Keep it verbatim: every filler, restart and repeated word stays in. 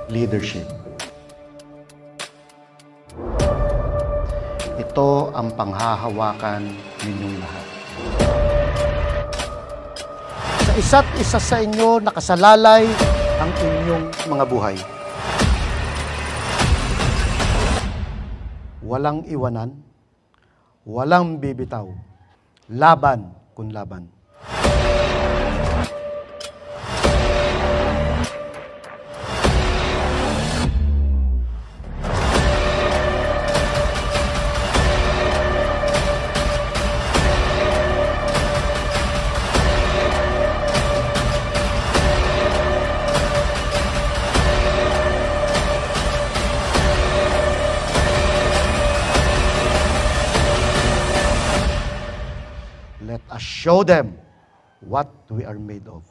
leadership. Ito ang panghahawakan ninyong lahat. Sa isa't isa sa inyo nakasalalay ang inyong mga buhay. Walang iwanan, walang bibitaw, laban kun laban. Let us show them what we are made of.